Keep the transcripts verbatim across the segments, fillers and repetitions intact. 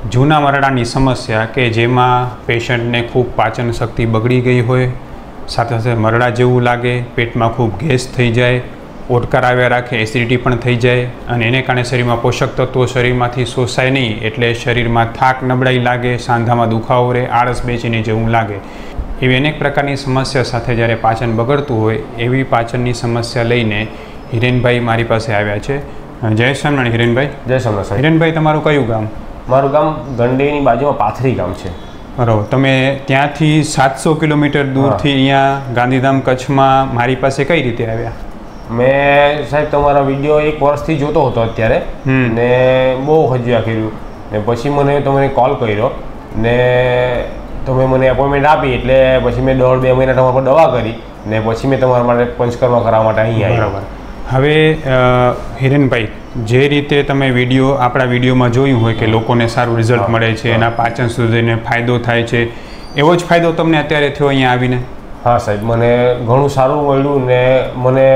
જૂના મરડાની સમસ્યા કે જેમાં પેશન્ટને ખૂબ પાચન શક્તિ બગડી ગઈ હોય, સાથે સાથે મરડા જેવું લાગે, પેટમાં ખૂબ ગેસ થઈ જાય, ઓડકાર આવ્યા રાખે, એસિડિટી પણ થઈ જાય અને એને કારણે શરીરમાં પોષક તત્વો શરીરમાંથી શોષાય નહીં, એટલે શરીરમાં થાક નબળાઈ લાગે, સાંધામાં દુખાવો રહે, આળસ બેચીને જેવું લાગે, એવી અનેક પ્રકારની સમસ્યા સાથે જ્યારે પાચન બગડતું હોય એવી પાચનની સમસ્યા લઈને હિરેનભાઈ મારી પાસે આવ્યા છે. જય સ્વામિનારાયણ હિરેનભાઈ. જય સ્વામિનારાયણ. હિરેનભાઈ, તમારું કયું ગામ? મારું ગામ ગંડેની બાજુમાં પાથરી ગામ છે. બરાબર. તમે ત્યાંથી સાતસો કિલોમીટર દૂરથી અહીંયા ગાંધીધામ કચ્છમાં મારી પાસે કઈ રીતે આવ્યા? મેં સાહેબ તમારા વિડીયો એક વર્ષથી જોતો હતો અત્યારે, ને બહુ હજ્યા કર્યું ને પછી મને તમને કોલ કર્યો ને તમે મને એપોઇન્ટમેન્ટ આપી, એટલે પછી મેં દોઢ બે મહિના તમારા પર દવા કરી ને પછી મેં તમારા માટે પંચકર્મ કરાવવા માટે અહીં આવ્યો. બરાબર. હવે હિરેનભાઈ, જે રીતે તમે વિડીયો આપણા વિડીયોમાં જોયું હોય કે લોકોને સારું રિઝલ્ટ મળે છે, એના પાચન સુધીને ફાયદો થાય છે, એવો જ ફાયદો તમને અત્યારે થયો અહીંયા આવીને? હા સાહેબ, મને ઘણું સારું મળ્યું ને મને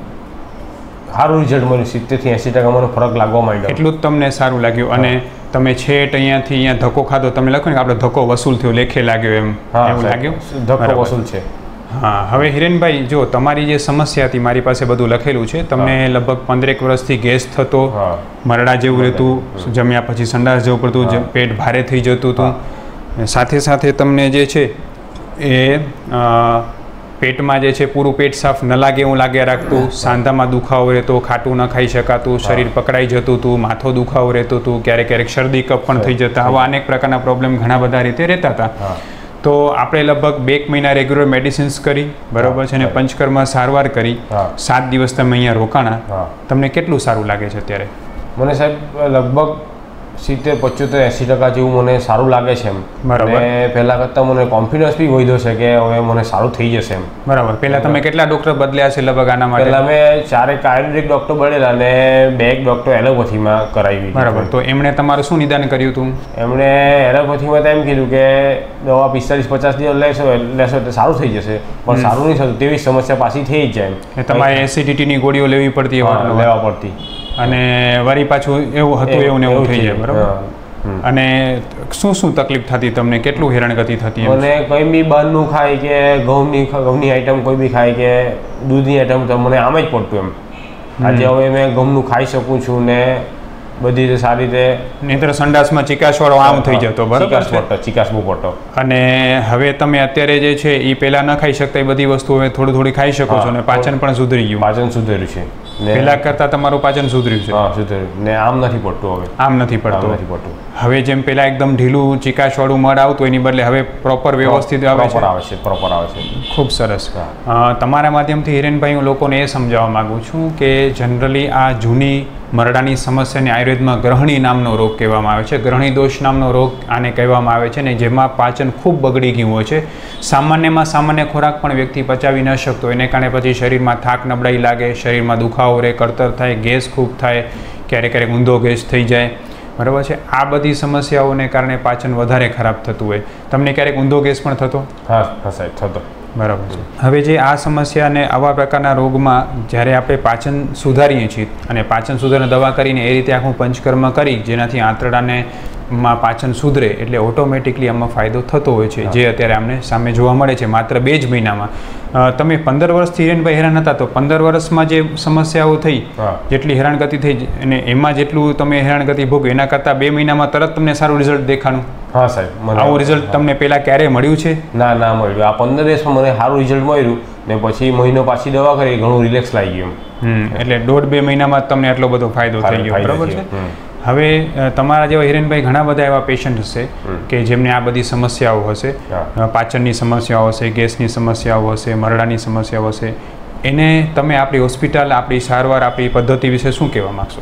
સારું રિઝલ્ટ મળ્યું. સિત્તેરથી એંસી ટકા મને ફરક લાગવા માંડ્યો. એટલું જ તમને સારું લાગ્યું? અને તમે છેટ અહીંયાથી અહીંયા ધક્કો ખાધો, તમે લખો ને કે આપણે ધક્કો વસૂલ થયો, લેખે લાગ્યો, એમ એવું લાગ્યું? ધક્કો વસૂલ છે. હા. હવે હિરેનભાઈ, જો તમારી જે સમસ્યા હતી મારી પાસે બધું લખેલું છે. તમને લગભગ પંદરેક વર્ષથી ગેસ થતો, મરડા જેવું રહેતું, જમ્યા પછી સંડાસ જવું પડતું, પેટ ભારે થઈ જતું હતું, સાથે સાથે તમને જે છે એ પેટમાં જે છે પૂરું પેટ સાફ ન લાગે એવું લાગ્યા રાખતું, સાંધામાં દુખાવો રહેતો, ખાટું ન ખાઈ શકાતું, શરીર પકડાઈ જતું હતું, માથો દુખાવો રહેતો હતું, ક્યારેક ક્યારેક શરદી કફ પણ થઈ જતા. આવા અનેક પ્રકારના પ્રોબ્લેમ ઘણા બધા રીતે રહેતા હતા. તો આપણે લગભગ બે મહિના રેગ્યુલર મેડિસિન્સ કરી, બરાબર છે, અને પંચકર્મ સારવાર કરી. સાત દિવસ તમે અહીંયા રોકાણા. તમને કેટલું સારું લાગે છે અત્યારે? મને સાહેબ લગભગ સિત્તેર પંચોતેર એંસી ટકા જેવું મને સારું લાગે છે એમ. બરાબર. પહેલાં કરતાં મને કોન્ફિડન્સ બી વધ્યો છે કે હવે મને સારું થઈ જશે એમ. બરાબર. પહેલાં તમે કેટલા ડૉક્ટર બદલ્યા છે લગભગ આના માટે? પહેલાં મેં ચારેક આયુર્વેદિક ડૉક્ટર બદલેલા અને બે એક ડૉક્ટર એલોપેથીમાં કરાવી. બરાબર. તો એમણે તમારું શું નિદાન કર્યું હતું? એમણે એલોપેથીમાં તો એમ કીધું કે દવા પિસ્તાલીસ પચાસ દિવસ લેશો લેશો એટલે સારું થઈ જશે, પણ સારું નહીં થતું, તેવી સમસ્યા પાછી થઈ જ જાય એમ. તમારે એસિડિટીની ગોળીઓ લેવી પડતી? લેવા પડતી. અને વળી પાછું એવું હતું એવું ને એવું થઈ જાય. બરાબર. અને શું શું તકલીફ થતી તમને? કેટલું હેરાનગતિ થતી? મને કંઈ બી બહારનું ખાય કે ઘઉંની ઘઉંની આઈટમ કોઈ બી ખાય કે દૂધની આઈટમ, તો મને આમ જ પડતું એમ. આજે હવે મેં ઘઉંનું ખાઈ શકું છું ને બધી રીતે સારી રીતે. નહીંતર સંડાસમાં ચિકાસવાળો આમ થઈ જતો. બરાબર. ચિકાસ બહુ પડતો. અને હવે તમે અત્યારે જે છે એ પહેલાં ન ખાઈ શકતા એ બધી વસ્તુ હવે થોડી થોડી ખાઈ શકો છો અને પાચન પણ સુધરી ગયું? પાચન સુધર્યું છે. પહેલા કરતા તમારું પાચન સુધર્યું છે? હા, સુધર્યું ને આમ નથી પડતું હવે. આમ નથી પડતું? નથી પડતું. હવે જેમ પહેલા એકદમ ઢીલું ચિકાસવાળું મળ આવતું એની બદલે હવે પ્રોપર વ્યવસ્થિત આવે છે? આવે છે, પ્રોપર આવે છે. ખૂબ સરસ. તમારા માધ્યમથી હિરેનભાઈ હું લોકોને એ સમજાવવા માગું છું કે જનરલી આ જૂની મરડાની સમસ્યાને આયુર્વેદમાં ગ્રહણી નામનો રોગ કહેવામાં આવે છે. ગ્રહણી દોષ નામનો રોગ આને કહેવામાં આવે છે ને જેમાં પાચન ખૂબ બગડી ગયું હોય છે. સામાન્યમાં સામાન્ય ખોરાક પણ વ્યક્તિ પચાવી ન શકતો, એને કારણે પછી શરીરમાં થાક નબળાઈ લાગે, શરીરમાં દુખાવો રહે, કળતર થાય, ગેસ ખૂબ થાય, ક્યારેક ક્યારેક ઊંધો ગેસ થઈ જાય. બરાબર છે. આ બધી સમસ્યાઓને કારણે પાચન વધારે ખરાબ થતું હોય. તમને ક્યારેક ઊંધો ગેસ પણ થતો? હા સાહેબ, થતો. બરાબર છે. હવે જે આ સમસ્યા અને આવા પ્રકારના રોગમાં જ્યારે આપણે પાચન સુધારીએ છીએ અને પાચન સુધારને દવા કરીને એ રીતે આખું પંચકર્મ કરી જેનાથી આંતરડાને માં પાચન સુધરે એટલે ઓટોમેટિકલી આમાં ફાયદો થતો હોય છે, જે અત્યારે અમને સામે જોવા મળે છે માત્ર બે જ મહિનામાં. તમે પંદર વર્ષથી હિરેનભાઈ હેરાન હતા, તો પંદર વર્ષમાં જે સમસ્યાઓ થઈ, જેટલી હેરાનગતિ થઈ અને એમાં જેટલું તમે હેરાનગતિ ભોગવી એના કરતાં બે મહિનામાં તરત તમને સારું રિઝલ્ટ દેખાણું? હા સાહેબ. આવું રિઝલ્ટ તમને પહેલાં ક્યારે મળ્યું છે? ના ના મળ્યું. આ પંદર દિવસમાં મને સારું રિઝલ્ટ મળ્યું ને પછી મહિનો પાછી દવા કરી, ઘણું રિલેક્સ લાગી ગયું. હમ એટલે દોઢ બે મહિનામાં તમને આટલો બધો ફાયદો થઈ ગયો. બરાબર છે. હવે તમારા જેવા હિરેનભાઈ ઘણા બધા એવા પેશન્ટ હશે કે જેમને આ બધી સમસ્યાઓ હશે, પાચનની સમસ્યાઓ હશે, ગેસની સમસ્યાઓ હશે, મરડાની સમસ્યાઓ હશે, એને તમે આપણી હોસ્પિટલ, આપણી સારવાર, આપણી પદ્ધતિ વિશે શું કહેવા માગશો?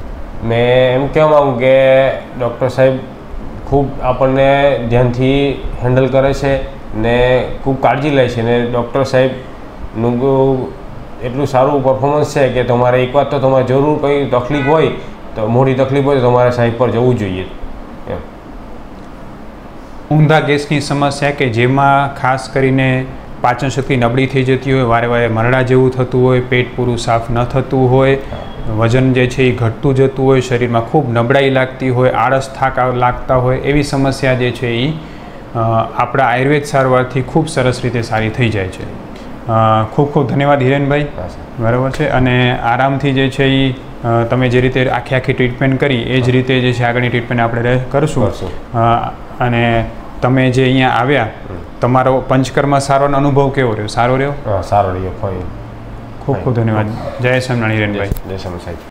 મેં એમ કહેવા માગું કે ડૉક્ટર સાહેબ ખૂબ આપણને ધ્યાનથી હેન્ડલ કરે છે ને ખૂબ કાળજી લે છે ને ડૉક્ટર સાહેબનું એટલું સારું પરફોર્મન્સ છે કે તમારે એક વાત તો તમારે જરૂર કંઈ તકલીફ હોય તો મોટી તકલીફ હોય તો તમારે સાહેબ પર જવું જોઈએ. એમ ઊંધા ગેસની સમસ્યા કે જેમાં ખાસ કરીને પાચન શક્તિ નબળી થઈ જતી હોય, વારે વારે મરડા જેવું થતું હોય, પેટ પૂરું સાફ ન થતું હોય, વજન જે છે એ ઘટતું જતું હોય, શરીરમાં ખૂબ નબળાઈ લાગતી હોય, આળસ થાક લાગતા હોય, એવી સમસ્યા જે છે એ આપણા આયુર્વેદ સારવારથી ખૂબ સરસ રીતે સારી થઈ જાય છે. ખૂબ ખૂબ ધન્યવાદ હિરેનભાઈ. બરાબર છે. અને આરામથી જે છે એ તમે જે રીતે આખી આખી ટ્રીટમેન્ટ કરી એ જ રીતે જે છે આગળની ટ્રીટમેન્ટ આપણે કરશું. અને તમે જે અહીંયા આવ્યા, તમારો પંચકર્મ સારો અનુભવ કેવો રહ્યો? સારો રહ્યો? સારો રહ્યો. ખૂબ ખૂબ ધન્યવાદ. જય સ્વામિનારાયણ હિરેનભાઈ. જય સ્વામિનારાયણ સાહેબ.